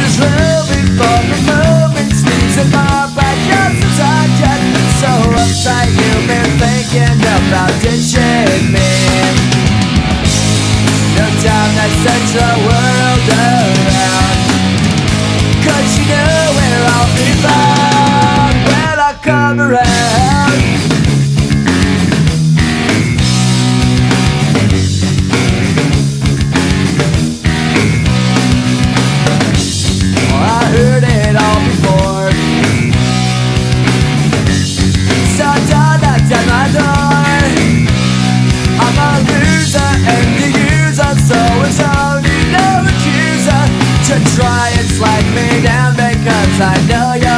is real before the moment sleeps in my back. Just as I get so uptight, you've been thinking about ditching me. No time that sends the world around, 'cause you know where I'll be found when I come around. I heard it all before, so don't knock at my door. I'm a loser and the user, so it's only no accuser to try and slag me down, because I know you're